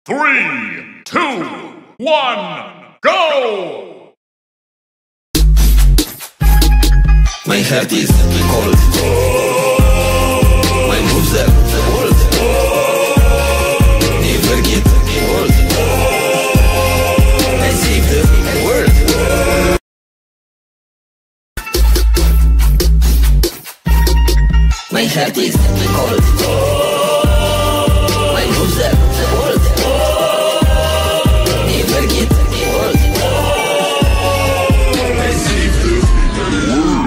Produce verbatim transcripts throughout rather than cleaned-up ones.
Three, two, one, go! My heart is cold. My moves are old. Never get old. I save the world. My heart is cold. My moves are old. Never get old. I save the world.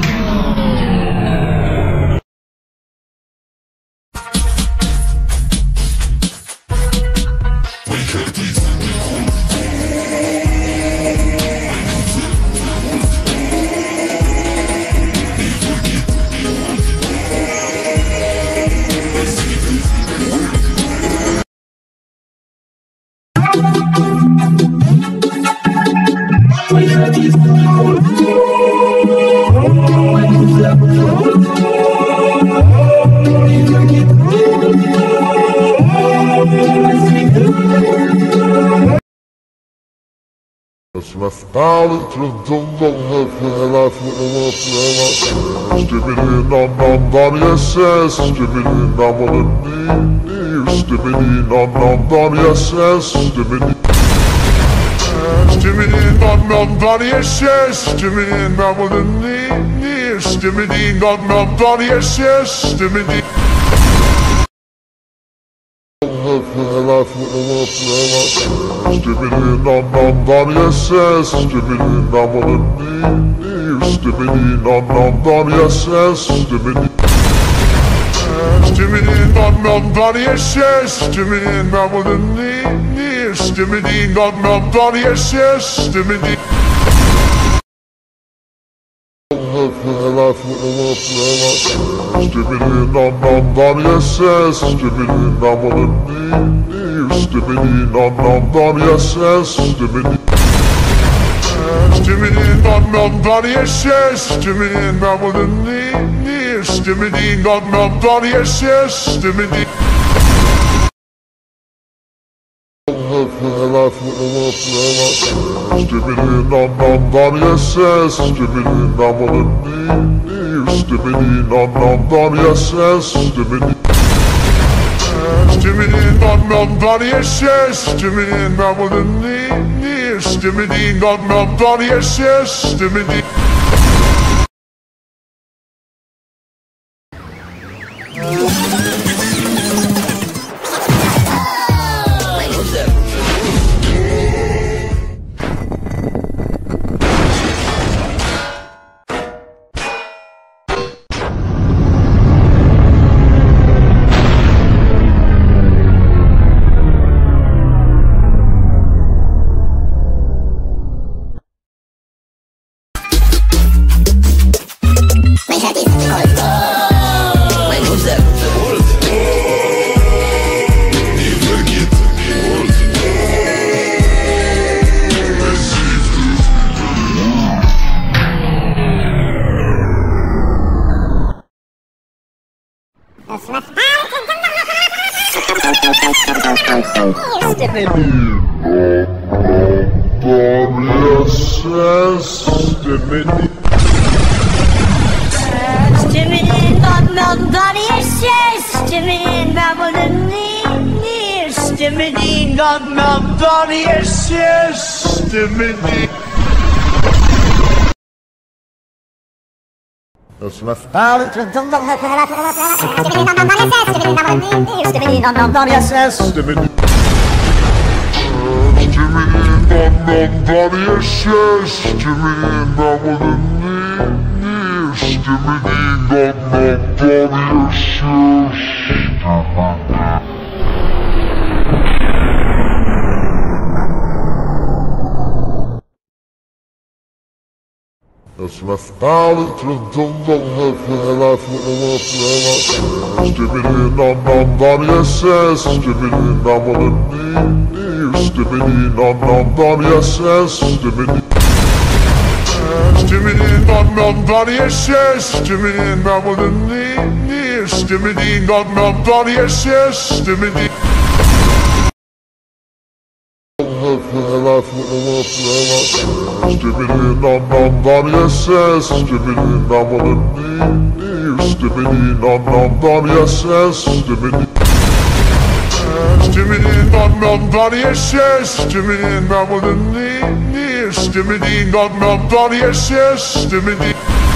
Smäftalet runt om de här hela från Skibidi nan yes Skibidi nan Skibidi nan yes Skibidi Skibidi nan yes Skibidi nan Skibidi nan yes Skibidi hela från Skibidi nan yes Skibidi nan Skibidi nan yes Skibidi Skibidi nan yes Skibidi nan Skibidi nan yes Skibidi hela från Skibidi nan yes Skibidi nan Skibidi nan yes Skibidi Skibidi nan yes Skibidi nan Skibidi nan yes Skibidi hela från Skibidi nan yes Skibidi nan Skibidi nan yes Skibidi Skibidi nan yes Skibidi nan Skibidi nan yes Skibidi Smäftalet runt om de här hela Skibidi nan yes Skibidi Skibidi nan yes Skibidi nan Skibidi nan yes Smäftalet runt om de här hela från Skibidi nan yes Skibidi nan Skibidi nan yes Skibidi Skibidi nan yes Skibidi nan Skibidi nan yes Skibidi left with the left. Skibidi nom nom Donnie S S. Skibidi nom on the knee. Skibidi nom nom Donnie S S. Skibidi. Skibidi nom nom Donnie S S. Skibidi nom on the knee. Skibidi nom nom Donnie S S. Skibidi.